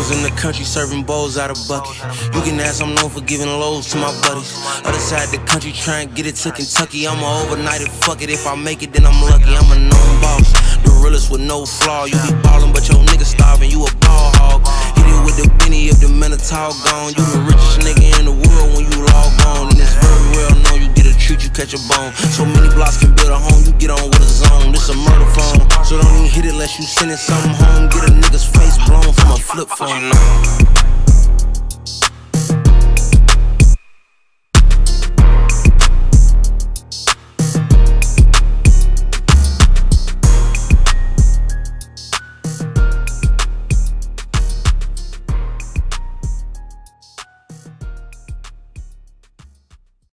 was in the country serving bowls out of bucket. You can ask, I'm known for giving loads to my buddies. Other side the country trying to get it to Kentucky. I'm a overnight it, fuck it. If I make it, then I'm lucky. I'm a known boss, the realest with no flaw. You be ballin', but your nigga starving. You a ball hog. Hit it with the Benny if the Minotaur gone. You the richest nigga in the world when you log on. And it's very well known you get a treat, you catch a bone. So many blocks can build a home. You get on with a zone. This a murder phone, so don't even hit it unless you sending something home. Get a nigga's face blown from a flip phone.